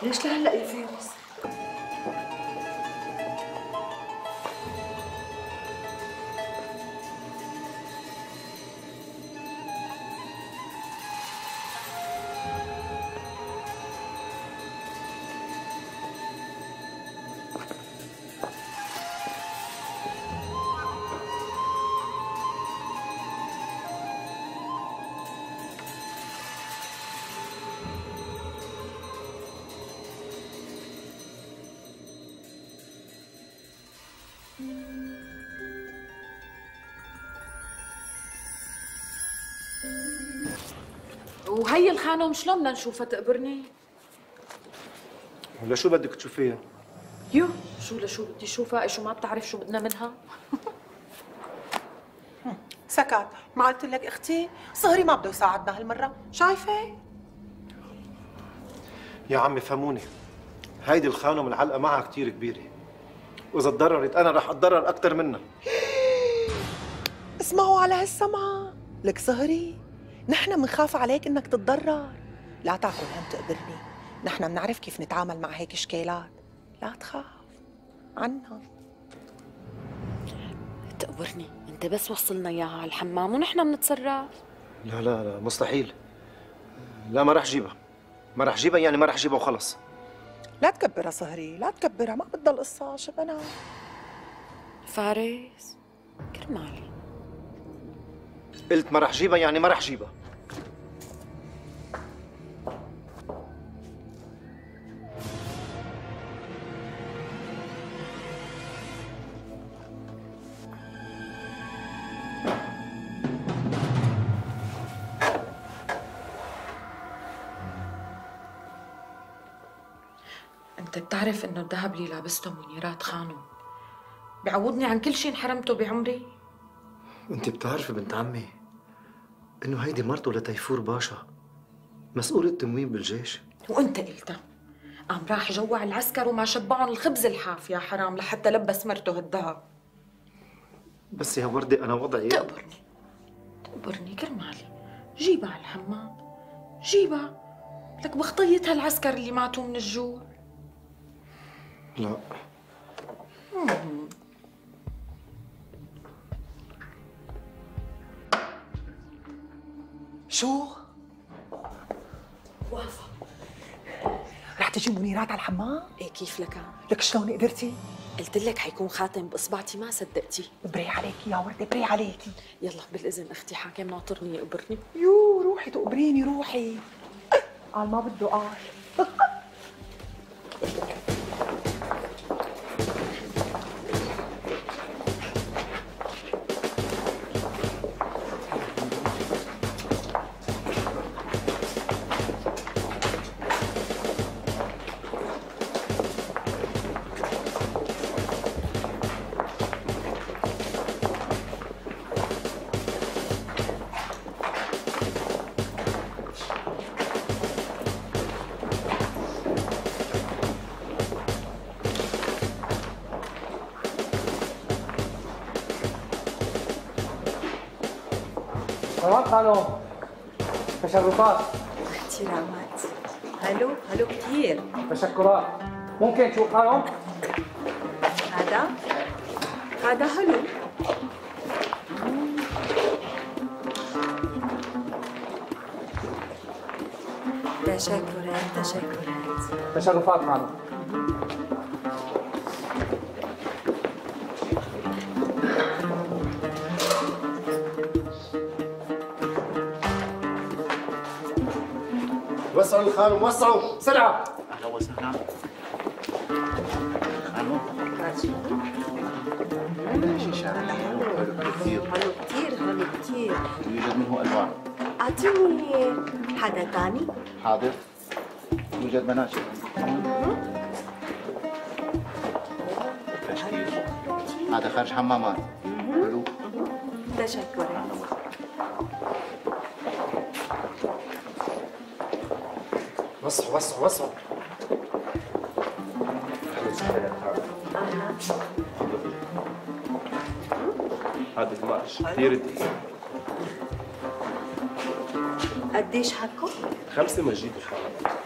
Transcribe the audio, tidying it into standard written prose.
ليش لهلا يا فارس؟ وهي الخانم شلون بدنا نشوفها تقبرني؟ ولشو بدك تشوفيها؟ يو شو لشو بدي اشوفها؟ شو ما بتعرف شو بدنا منها؟ سكت، ما قلت لك اختي صهري ما بده يساعدنا هالمره، شايفه؟ يا عمي فهموني، هيدي الخانم العلقه معها كثير كبيره، واذا تضررت انا رح اتضرر اكثر منها. اسمعوا على هالسمعه، لك صهري نحن بنخاف عليك انك تتضرر، لا تاكل هم تقبرني، نحن بنعرف كيف نتعامل مع هيك شكالات، لا تخاف عنا. تقبرني، انت بس وصلنا اياها على الحمام ونحن بنتصرف. لا لا لا مستحيل، لا ما رح جيبها، ما رح جيبها يعني ما رح جيبها وخلص. لا تكبرها صهري، لا تكبرها، ما بدها القصه شبنا. فارس كرمالي، قلت ما رح جيبها يعني ما رح جيبها. انت بتعرف انه الذهب اللي لابسته منيرات خانم بيعوضني عن كل شيء انحرمته بعمري؟ انت بتعرفي بنت عمي انه هيدي مرته لتيفور باشا، مسؤول التموين بالجيش. وانت قلتها، قام راح جوع العسكر وما شبعهم الخبز الحاف يا حرام لحتى لبس مرته هالذهب. بس يا وردة انا وضعي تقبرني كرمالي، جيبها على الحمام، جيبها لك بخطية هالعسكر اللي ماتوا من الجوع. لا شو؟ وافا رح تجي منيرات على الحمام؟ ايه كيف لك؟ لك شلون قدرتي؟ قلت لك حيكون خاتم باصبعتي ما صدقتي. بري عليكي يا وردة، بري عليكي. يلا بالاذن اختي، حاكم ناطرني يقبرني. يو روحي تقبريني روحي. قال ما بده قال. تمام خانم، تشرفات. احترامات. هلو هلو كثير. تشكرات. ممكن تشوف خانم؟ هذا هلو. تشكرات تشكرات. تشرفات خانم. وسعوا الخانم، وسعوا سرعة. أهلا وسهلا. خانم. هذا شيشة حلو كثير. حلو كثير حلو كثير. يوجد منه ألوان. أعطيني حدا ثاني. حاضر. يوجد مناشف. تشكيل. هذا خارج حمامات. حلو. تشكرات. وسعوا وسعوا وسعوا. هذا قماش كثير دقيق. قديش حقه؟ 5 مجيد خانم.